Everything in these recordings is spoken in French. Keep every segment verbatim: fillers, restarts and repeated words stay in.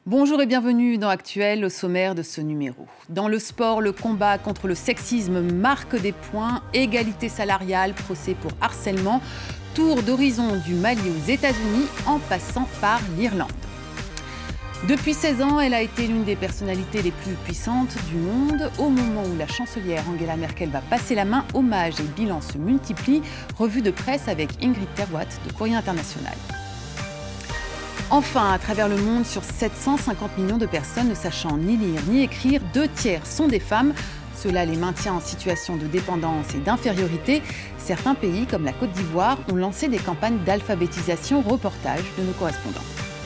Bonjour et bienvenue dans Actuel, au sommaire de ce numéro. Dans le sport, le combat contre le sexisme marque des points, égalité salariale, procès pour harcèlement, tour d'horizon du Mali aux États-Unis en passant par l'Irlande. Depuis seize ans, elle a été l'une des personnalités les plus puissantes du monde. Au moment où la chancelière Angela Merkel va passer la main, hommages et bilans se multiplient. Revue de presse avec Ingrid Terwatt de Courrier International. Enfin, à travers le monde, sur sept cent cinquante millions de personnes ne sachant ni lire ni écrire, deux tiers sont des femmes. Cela les maintient en situation de dépendance et d'infériorité. Certains pays, comme la Côte d'Ivoire, ont lancé des campagnes d'alphabétisation. Reportage de nos correspondants.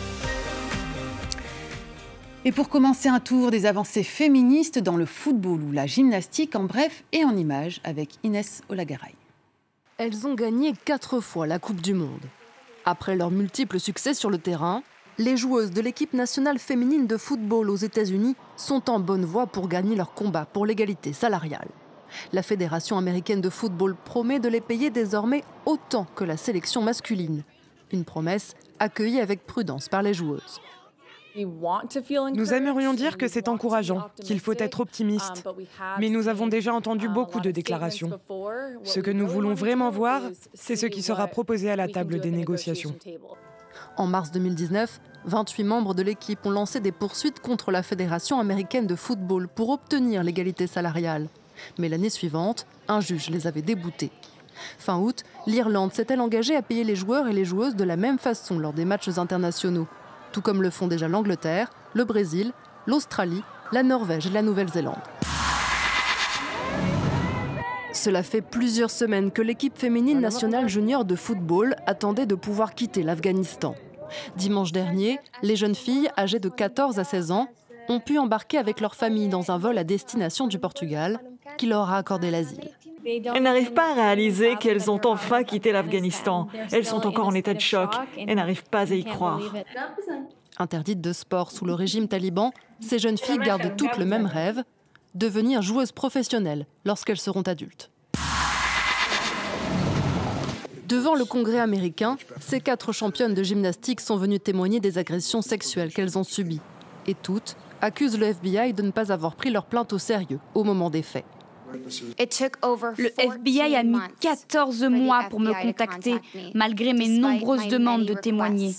Et pour commencer, un tour des avancées féministes dans le football ou la gymnastique, en bref et en images, avec Inès Olagaray. Elles ont gagné quatre fois la Coupe du Monde. Après leurs multiples succès sur le terrain, les joueuses de l'équipe nationale féminine de football aux États-Unis sont en bonne voie pour gagner leur combat pour l'égalité salariale. La Fédération américaine de football promet de les payer désormais autant que la sélection masculine. Une promesse accueillie avec prudence par les joueuses. Nous aimerions dire que c'est encourageant, qu'il faut être optimiste. Mais nous avons déjà entendu beaucoup de déclarations. Ce que nous voulons vraiment voir, c'est ce qui sera proposé à la table des négociations. En mars deux mille dix-neuf, vingt-huit membres de l'équipe ont lancé des poursuites contre la Fédération américaine de football pour obtenir l'égalité salariale. Mais l'année suivante, un juge les avait déboutés. Fin août, l'Irlande s'est-elle engagée à payer les joueurs et les joueuses de la même façon lors des matchs internationaux, tout comme le font déjà l'Angleterre, le Brésil, l'Australie, la Norvège et la Nouvelle-Zélande. Cela fait plusieurs semaines que l'équipe féminine nationale junior de football attendait de pouvoir quitter l'Afghanistan. Dimanche dernier, les jeunes filles âgées de quatorze à seize ans ont pu embarquer avec leur famille dans un vol à destination du Portugal qui leur a accordé l'asile. Elles n'arrivent pas à réaliser qu'elles ont enfin quitté l'Afghanistan. Elles sont encore en état de choc et n'arrivent pas à y croire. Interdites de sport sous le régime taliban, ces jeunes filles gardent toutes le même rêve, devenir joueuses professionnelles lorsqu'elles seront adultes. Devant le Congrès américain, ces quatre championnes de gymnastique sont venues témoigner des agressions sexuelles qu'elles ont subies. Et toutes accusent le F B I de ne pas avoir pris leur plainte au sérieux au moment des faits. Le F B I a mis quatorze mois pour me contacter, malgré mes nombreuses demandes de témoigner.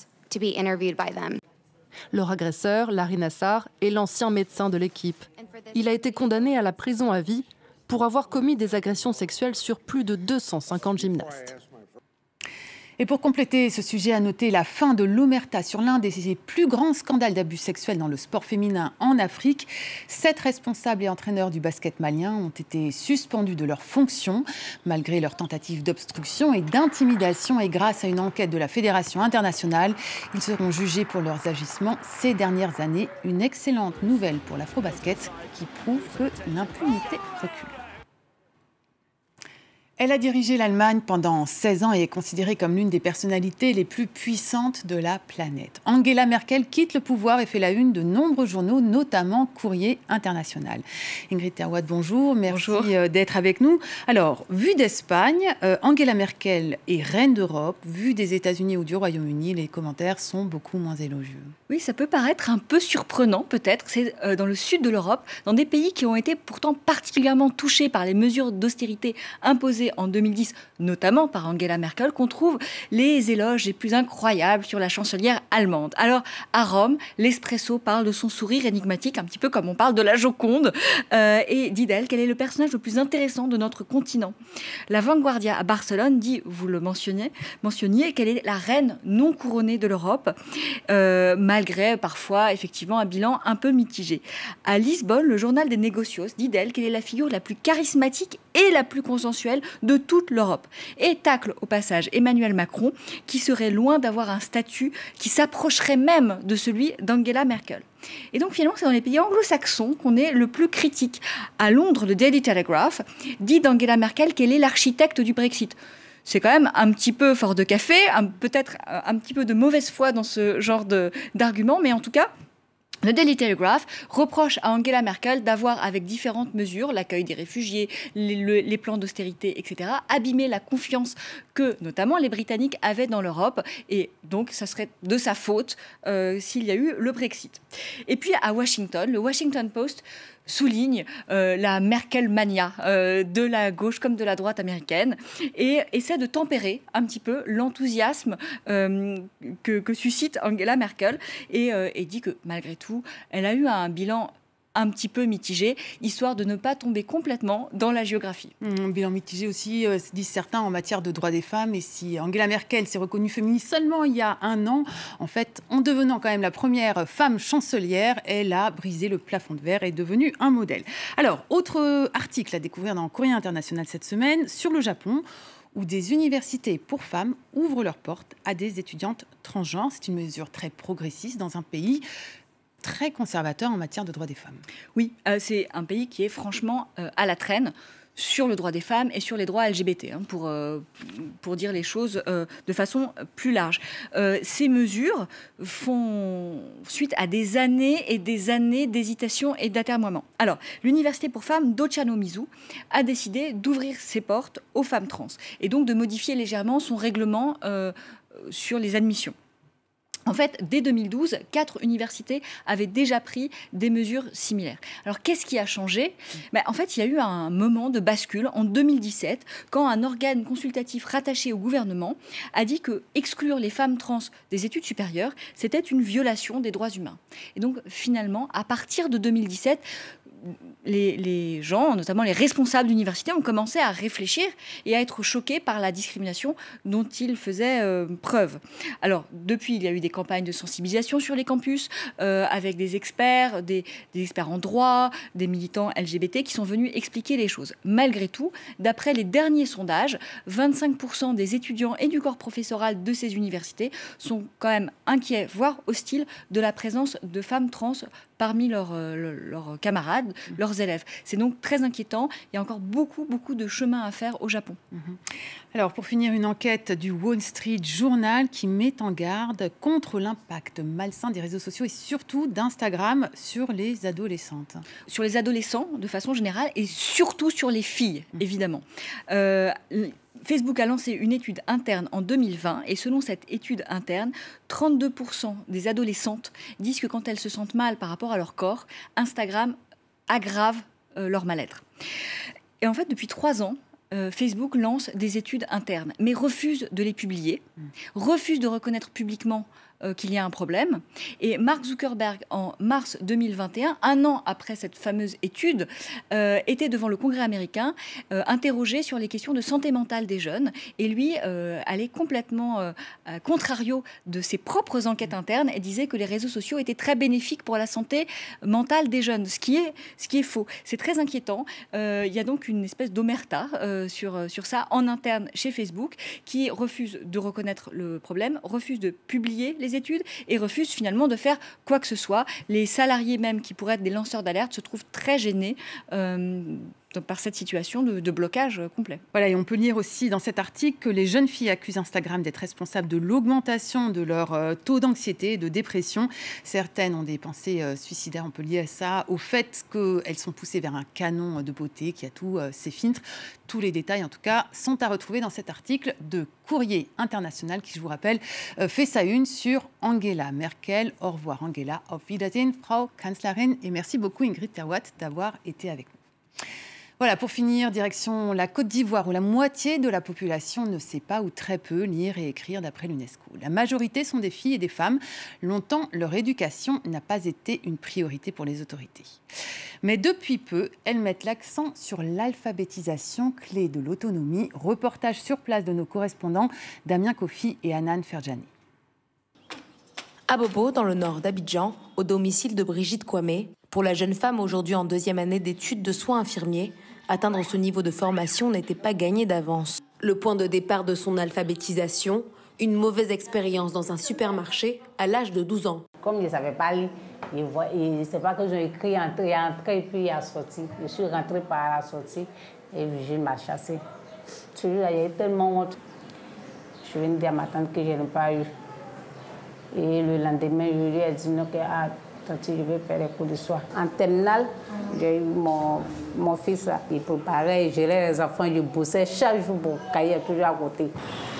Leur agresseur, Larry Nassar, est l'ancien médecin de l'équipe. Il a été condamné à la prison à vie pour avoir commis des agressions sexuelles sur plus de deux cent cinquante gymnastes. Et pour compléter ce sujet, à noter la fin de l'omerta sur l'un des plus grands scandales d'abus sexuels dans le sport féminin en Afrique. Sept responsables et entraîneurs du basket malien ont été suspendus de leurs fonctions, malgré leurs tentatives d'obstruction et d'intimidation. Et grâce à une enquête de la Fédération internationale, ils seront jugés pour leurs agissements ces dernières années. Une excellente nouvelle pour l'afro-basket qui prouve que l'impunité recule. Elle a dirigé l'Allemagne pendant seize ans et est considérée comme l'une des personnalités les plus puissantes de la planète. Angela Merkel quitte le pouvoir et fait la une de nombreux journaux, notamment Courrier International. Ingrid Terwatt, bonjour. Merci bonjour. d'être avec nous. Alors, vue d'Espagne, euh, Angela Merkel est reine d'Europe. Vue des États-Unis ou du Royaume-Uni, les commentaires sont beaucoup moins élogieux. Oui, ça peut paraître un peu surprenant, peut-être. C'est euh, dans le sud de l'Europe, dans des pays qui ont été pourtant particulièrement touchés par les mesures d'austérité imposées en deux mille dix, notamment par Angela Merkel, qu'on trouve les éloges les plus incroyables sur la chancelière allemande. Alors, à Rome, l'Espresso parle de son sourire énigmatique, un petit peu comme on parle de la Joconde, euh, et dit d'elle qu'elle est le personnage le plus intéressant de notre continent. La Vanguardia à Barcelone dit, vous le mentionniez, mentionniez qu'elle est la reine non couronnée de l'Europe, euh, malgré parfois, effectivement, un bilan un peu mitigé. À Lisbonne, le journal des Négocios dit d'elle qu'elle est la figure la plus charismatique et la plus consensuelle de toute l'Europe. Et tacle au passage Emmanuel Macron, qui serait loin d'avoir un statut qui s'approcherait même de celui d'Angela Merkel. Et donc finalement, c'est dans les pays anglo-saxons qu'on est le plus critique. À Londres, le Daily Telegraph dit d'Angela Merkel qu'elle est l'architecte du Brexit. C'est quand même un petit peu fort de café, peut-être un petit peu de mauvaise foi dans ce genre d'argument, mais en tout cas, le Daily Telegraph reproche à Angela Merkel d'avoir, avec différentes mesures, l'accueil des réfugiés, les, le, les plans d'austérité, et cetera, abîmé la confiance que notamment les Britanniques avaient dans l'Europe, et donc ça serait de sa faute euh, s'il y a eu le Brexit. Et puis à Washington, le Washington Post souligne euh, la Merkel-mania euh, de la gauche comme de la droite américaine et essaie de tempérer un petit peu l'enthousiasme euh, que, que suscite Angela Merkel et, euh, et dit que malgré tout, elle a eu un bilan un petit peu mitigé, histoire de ne pas tomber complètement dans la géographie. Mmh, bilan mitigé aussi, euh, disent certains, en matière de droits des femmes. Et si Angela Merkel s'est reconnue féministe seulement il y a un an, en fait, en devenant quand même la première femme chancelière, elle a brisé le plafond de verre et est devenue un modèle. Alors, autre article à découvrir dans Courrier International cette semaine, sur le Japon, où des universités pour femmes ouvrent leurs portes à des étudiantes transgenres. C'est une mesure très progressiste dans un pays très conservateur en matière de droits des femmes. Oui, euh, c'est un pays qui est franchement euh, à la traîne sur le droit des femmes et sur les droits L G B T, hein, pour, euh, pour dire les choses euh, de façon plus large. Euh, ces mesures font suite à des années et des années d'hésitation et d'atermoiement. Alors, l'université pour femmes d'Ochanomizu a décidé d'ouvrir ses portes aux femmes trans et donc de modifier légèrement son règlement euh, sur les admissions. En fait, dès deux mille douze, quatre universités avaient déjà pris des mesures similaires. Alors, qu'est-ce qui a changé ? Ben, en fait, il y a eu un moment de bascule en deux mille dix-sept, quand un organe consultatif rattaché au gouvernement a dit que exclure les femmes trans des études supérieures, c'était une violation des droits humains. Et donc, finalement, à partir de deux mille dix-sept, Les, les gens, notamment les responsables d'université, ont commencé à réfléchir et à être choqués par la discrimination dont ils faisaient euh, preuve. Alors, depuis, il y a eu des campagnes de sensibilisation sur les campus, euh, avec des experts, des, des experts en droit, des militants L G B T qui sont venus expliquer les choses. Malgré tout, d'après les derniers sondages, vingt-cinq pour cent des étudiants et du corps professoral de ces universités sont quand même inquiets, voire hostiles, de la présence de femmes trans parmi leurs, euh, leurs camarades, leurs élèves. C'est donc très inquiétant. Il y a encore beaucoup, beaucoup de chemin à faire au Japon. Alors, pour finir, une enquête du Wall Street Journal qui met en garde contre l'impact malsain des réseaux sociaux et surtout d'Instagram sur les adolescentes. Sur les adolescents, de façon générale, et surtout sur les filles, évidemment. Euh, Facebook a lancé une étude interne en deux mille vingt et selon cette étude interne, trente-deux pour cent des adolescentes disent que quand elles se sentent mal par rapport à leur corps, Instagram aggrave euh, leur mal-être. Et en fait, depuis trois ans, euh, Facebook lance des études internes, mais refuse de les publier, refuse de reconnaître publiquement Euh, qu'il y a un problème. Et Mark Zuckerberg, en mars deux mille vingt et un, un an après cette fameuse étude, euh, était devant le Congrès américain, euh, interrogé sur les questions de santé mentale des jeunes. Et lui euh, allait complètement euh, à contrario de ses propres enquêtes internes et disait que les réseaux sociaux étaient très bénéfiques pour la santé mentale des jeunes, ce qui est, ce qui est faux. C'est très inquiétant. Euh, il y a donc une espèce d'omerta euh, sur, sur ça en interne chez Facebook, qui refuse de reconnaître le problème, refuse de publier les études et refuse finalement de faire quoi que ce soit. Les salariés même qui pourraient être des lanceurs d'alerte se trouvent très gênés euh, par cette situation de, de blocage complet. Voilà, et on peut lire aussi dans cet article que les jeunes filles accusent Instagram d'être responsable de l'augmentation de leur euh, taux d'anxiété et de dépression. Certaines ont des pensées euh, suicidaires, on peut lier ça au fait qu'elles sont poussées vers un canon de beauté qui a tous euh, ses filtres. Tous les détails, en tout cas, sont à retrouver dans cet article de Courrier International qui, je vous rappelle, euh, fait sa une sur Angela Merkel. Au revoir Angela, auf Wiedersehen, Frau Kanzlerin. Et merci beaucoup Ingrid Terwatt d'avoir été avec nous. Voilà, pour finir, direction la Côte d'Ivoire, où la moitié de la population ne sait pas ou très peu lire et écrire d'après l'UNESCO. La majorité sont des filles et des femmes. Longtemps, leur éducation n'a pas été une priorité pour les autorités. Mais depuis peu, elles mettent l'accent sur l'alphabétisation, clé de l'autonomie. Reportage sur place de nos correspondants Damien Kofi et Hanan Ferjani. À Bobo, dans le nord d'Abidjan, au domicile de Brigitte Kwame, pour la jeune femme aujourd'hui en deuxième année d'études de soins infirmiers, atteindre ce niveau de formation n'était pas gagné d'avance. Le point de départ de son alphabétisation, une mauvaise expérience dans un supermarché à l'âge de douze ans. Comme je ne savais pas lire, et c'est pas que j'ai écrit entrée, entrée, puis il y a sorti. Je suis rentrée par la sortie et je m'a chassée. Celui-là, il y a tellement honte. Je suis venue dire à ma tante que je n'ai pas eu. Et le lendemain, je lui ai dit non, que ah, tante, je vais faire les cours de soir. En terminale, j'ai eu mon, mon fils là, il préparait, il gérait les enfants, je bossais chaque jour pour cahier toujours à côté.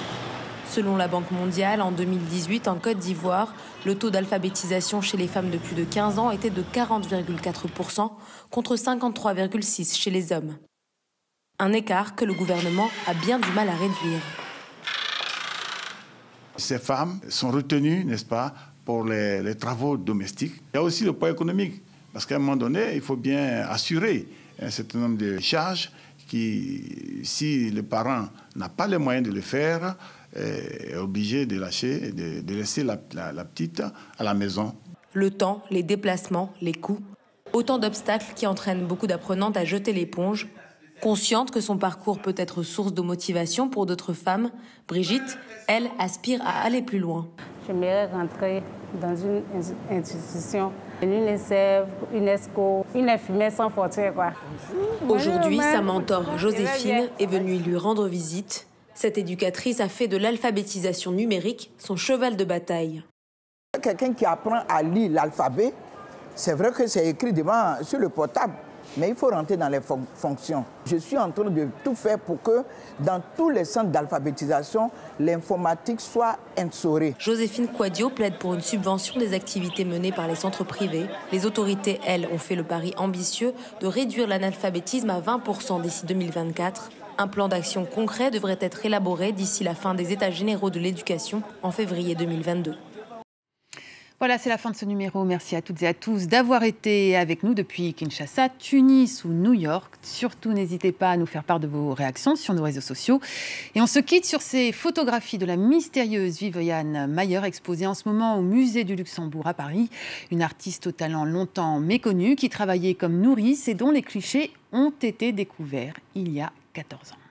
Selon la Banque mondiale, en deux mille dix-huit, en Côte d'Ivoire, le taux d'alphabétisation chez les femmes de plus de quinze ans était de quarante virgule quatre pour cent contre cinquante-trois virgule six pour cent chez les hommes. Un écart que le gouvernement a bien du mal à réduire. Ces femmes sont retenues, n'est-ce pas, pour les, les travaux domestiques. Il y a aussi le poids économique, parce qu'à un moment donné, il faut bien assurer un certain nombre de charges qui, si le parent n'a pas les moyens de le faire, est obligé de lâcher, de, de laisser la, la, la petite à la maison. Le temps, les déplacements, les coûts, autant d'obstacles qui entraînent beaucoup d'apprenantes à jeter l'éponge. Consciente que son parcours peut être source de motivation pour d'autres femmes, Brigitte, elle, aspire à aller plus loin. J'aimerais rentrer dans une institution, l'UNICEF, UNESCO, une infirmière sans frontières, quoi. Aujourd'hui, sa mentor Joséphine est venue lui rendre visite. Cette éducatrice a fait de l'alphabétisation numérique son cheval de bataille. Quelqu'un qui apprend à lire l'alphabet, c'est vrai que c'est écrit devant sur le portable, mais il faut rentrer dans les fon- fonctions. Je suis en train de tout faire pour que dans tous les centres d'alphabétisation, l'informatique soit instaurée. Joséphine Quadio plaide pour une subvention des activités menées par les centres privés. Les autorités, elles, ont fait le pari ambitieux de réduire l'analphabétisme à vingt pour cent d'ici deux mille vingt-quatre. Un plan d'action concret devrait être élaboré d'ici la fin des États généraux de l'éducation en février deux mille vingt-deux. Voilà, c'est la fin de ce numéro. Merci à toutes et à tous d'avoir été avec nous depuis Kinshasa, Tunis ou New York. Surtout, n'hésitez pas à nous faire part de vos réactions sur nos réseaux sociaux. Et on se quitte sur ces photographies de la mystérieuse Viviane Mayer, exposée en ce moment au Musée du Luxembourg à Paris. Une artiste au talent longtemps méconnue qui travaillait comme nourrice et dont les clichés ont été découverts il y a quatorze ans.